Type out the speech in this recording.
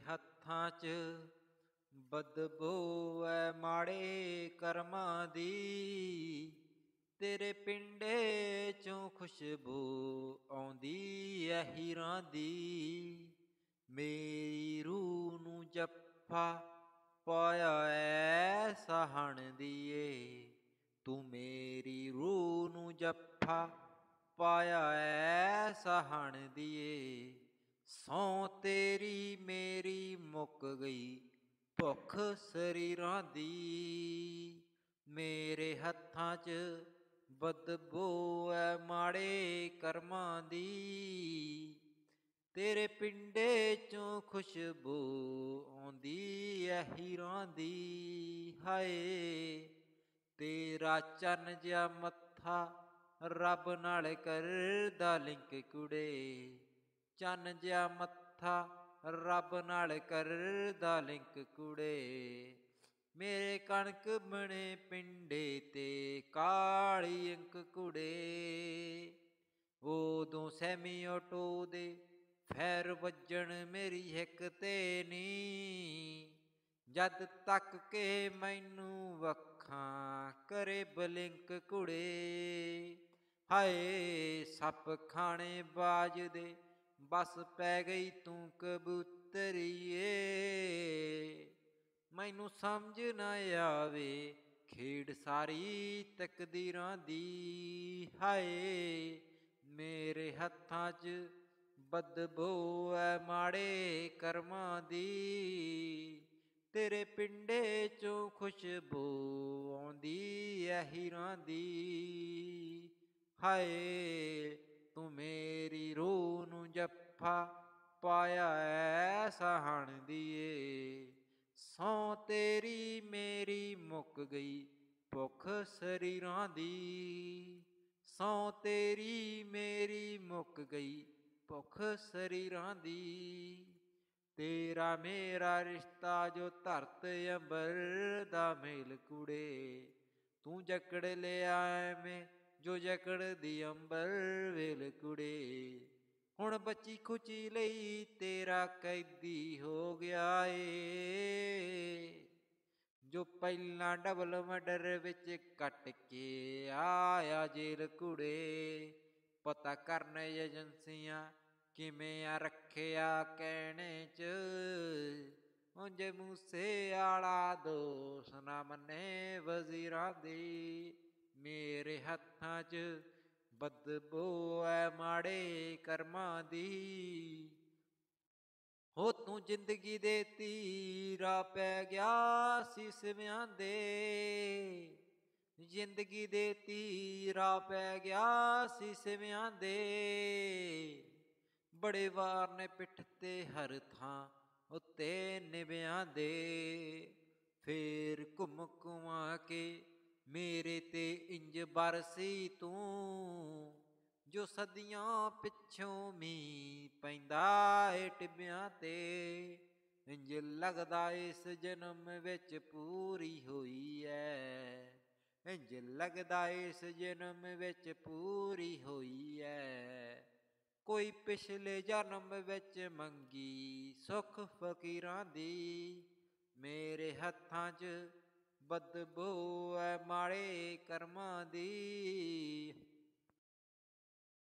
ਹੱਥਾਂ 'ਚ ਬਦਬੂ ਐ ਮਾੜੇ ਕਰਮਾਂ ਦੀ, ਤੇਰੇ ਪਿੰਡੇ 'ਚੋਂ ਖੁਸ਼ਬੂ ਆਉਂਦੀ ਐ ਹੀਰਾਂ ਦੀ। ਮੇਰੀ ਰੂਹ ਨੂੰ ਜੱਫਾ ਪਾਇਆ ਐ ਸਾਹਣ ਦੀਏ, ਤੂੰ ਮੇਰੀ ਰੂਹ ਨੂੰ ਜੱਫਾ ਪਾਇਆ ਐ ਸਾਹਣ ਦੀਏ। ਸਹੁੰ ਤੇਰੀ ਮੇਰੀ ਮੁੱਕ ਗਈ ਭੁੱਖ ਸਰੀਰਾਂ ਦੀ, ਮੇਰੇ ਹੱਥਾਂ 'ਚ ਬਦਬੂ ਐ ਮਾੜੇ ਕਰਮਾਂ ਦੀ, ਤੇਰੇ ਪਿੰਡੇ 'ਚੋਂ ਖੁਸ਼ਬੂ ਆਉਂਦੀ ਐ ਹੀਰਾਂ ਦੀ। ਹਾਏ ਤੇਰਾ ਚੰਨ ਜਿਹਾ ਮੱਥਾ ਰੱਬ ਨਾਲ ਕਰਦਾ ਲਿੰਕ ਕੁੜੇ, ਚੰਨ ਜਿਹਾ ਮੱਥਾ ਰੱਬ ਨਾਲ ਕਰਦਾ ਲਿੰਕ ਕੁੜੇ। ਮੇਰੇ ਕਣਕ ਬਣੇ ਪਿੰਡੇ ਤੇ ਕਾਲੀ ਅੰਕ ਕੁੜੇ, ਉਦੋਂ ਸੈਮੀ ਆਟੋ ਦੇ ਫੈਰ ਵੱਜਣ ਮੇਰੀ ਹਿੱਕ ਤੇ ਨੀ, ਜਦ ਤੱਕ ਕੇ ਮੈਨੂੰ ਵੱਖਾਂ ਕਰੇ ਬਲਿੰਕ ਕੁੜੇ। ਹਾਏ ਸੱਪ ਖਾਣੇ ਬਾਜ ਦੇ ਬਸ ਪੈ ਗਈ ਤੂੰ ਕਬੂਤਰੀਏ, ਮੈਨੂੰ ਸਮਝ ਨਾ ਆਵੇ ਖੇਡ ਸਾਰੀ ਤਕਦੀਰਾਂ ਦੀ। ਹਾਏ ਮੇਰੇ ਹੱਥਾਂ 'ਚ ਬਦਬੂ ਐ ਮਾੜੇ ਕਰਮਾਂ ਦੀ, ਤੇਰੇ ਪਿੰਡੇ 'ਚੋਂ ਖੁਸ਼ਬੂ ਆਉਂਦੀ ਐ ਹੀਰਾਂ ਦੀ। ਹਾਏ ਤੂੰ ਮੇਰੀ ਰੂਹ ਨੂੰ ਜੱਫਾ ਪਾਇਆ ਐ ਸਾਹਣ ਦੀਏ, ਸਹੁੰ ਤੇਰੀ ਮੇਰੀ ਮੁੱਕ ਗਈ ਭੁੱਖ ਸਰੀਰਾਂ ਦੀ, ਸਹੁੰ ਤੇਰੀ ਮੇਰੀ ਮੁੱਕ ਗਈ ਭੁੱਖ ਸਰੀਰਾਂ ਦੀ। ਤੇਰਾ ਮੇਰਾ ਰਿਸ਼ਤਾ ਜੋ ਧਰਤ ਅੰਬਰ ਦਾ ਮੇਲ ਕੁੜੇ, ਤੂੰ ਜਕੜ ਲਿਆ ਐਵੇਂ ਜੋ ਜਕੜਦੀ ਅੰਬਰ ਵੇਲ ਕੁੜੇ। ਹੁਣ ਬੱਚੀ ਖੁਚੀ ਲਈ ਤੇਰਾ ਕੈਦੀ ਹੋ ਗਿਆ ਏ, ਜੋ ਪਹਿਲਾਂ ਡਬਲ ਮਰਡਰ ਵਿੱਚ ਕੱਟ ਕੇ ਆਇਆ ਜੇਲ ਕੁੜੇ। ਪਤਾ ਕਰਨ ਏਜੰਸੀਆਂ ਕਿਵੇਂ ਆ ਰੱਖਿਆ ਕਹਿਣੇ 'ਚ, ਉਂਝ ਮੂਸੇ ਆਲਾ ਦੋਸ਼ ਨਾ ਮੰਨੇ ਵਜ਼ੀਰਾਂ ਦੀ, ਮੇਰੇ ਹੱਥਾਂ 'ਚ ਬਦਬੂ ਐ ਮਾੜੇ ਕਰਮਾਂ ਦੀ। ਹੋ ਤੂੰ ਜ਼ਿੰਦਗੀ ਦੇ ਤੀਰਾ ਪੈ ਗਿਆ ਸੀ ਸਿਵਿਆਂ ਦੇ, ਜ਼ਿੰਦਗੀ ਦੇ ਤੀਰਾ ਪੈ ਗਿਆ ਸੀ ਸਿਵਿਆਂ ਦੇ, ਬੜੇ ਵਾਰ ਨੇ ਪਿੱਠ ਤੇ ਹਰ ਥਾਂ ਉੱਤੇ ਨਿਵਿਆਂ ਦੇ। ਫੇਰ ਘੁੰਮ ਘੁਮਾ ਕੇ ਮੇਰੇ ਤੇ ਇੰਜ ਬਰਸੀ ਤੂੰ, ਜੋ ਸਦੀਆਂ ਪਿੱਛੋਂ ਮੀਂਹ ਪੈਂਦਾ ਏ ਟਿੱਬਿਆਂ ਤੇ। ਇੰਜ ਲੱਗਦਾ ਇਸ ਜਨਮ ਵਿੱਚ ਪੂਰੀ ਹੋਈ ਐ, ਇੰਜ ਲੱਗਦਾ ਇਸ ਜਨਮ ਵਿੱਚ ਪੂਰੀ ਹੋਈ ਐ, ਕੋਈ ਪਿਛਲੇ ਜਨਮ ਵਿੱਚ ਮੰਗੀ ਸੁੱਖ ਫਕੀਰਾਂ ਦੀ, ਮੇਰੇ ਹੱਥਾਂ 'ਚ ਬਦਬੂ ਐ ਮਾੜੇ ਕਰਮਾਂ ਦੀ।